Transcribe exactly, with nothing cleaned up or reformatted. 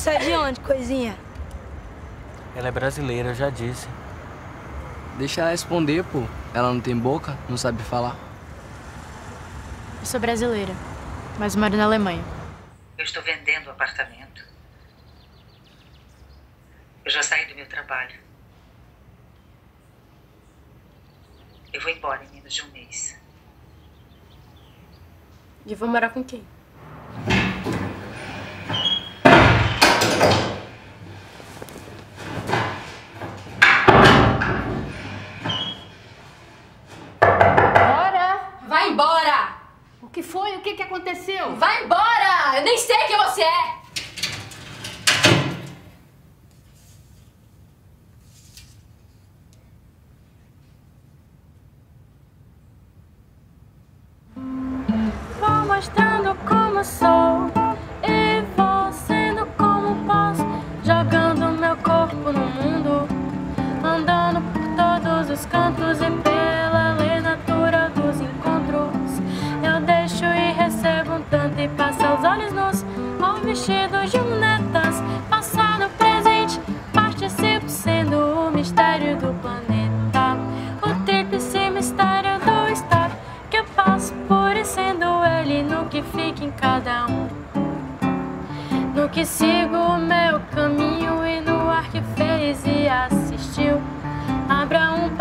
Você é de onde, coisinha? Ela é brasileira, eu já disse. Deixa ela responder, pô. Ela não tem boca, não sabe falar. Eu sou brasileira, mas moro na Alemanha. Eu estou vendendo o apartamento. Eu já saí do meu trabalho. Eu vou embora em menos de um mês. E vou morar com quem? Vai embora! O que foi? O que que aconteceu? Vai embora! Eu nem sei quem você é! Vou mostrando como sou e vou sendo como posso, jogando meu corpo no mundo, andando por todos os cantos e pela lei natural dos encontros. Eu deixo e recebo um tanto e passo os olhos nus ao vestido de lunetas, passado, presente, participo sendo o mistério do planeta, o tríplice mistério do estar que eu passo por e sendo ele no que fica em cada um, no que sigo o meu caminho e no ar que fez e assistiu. Abra um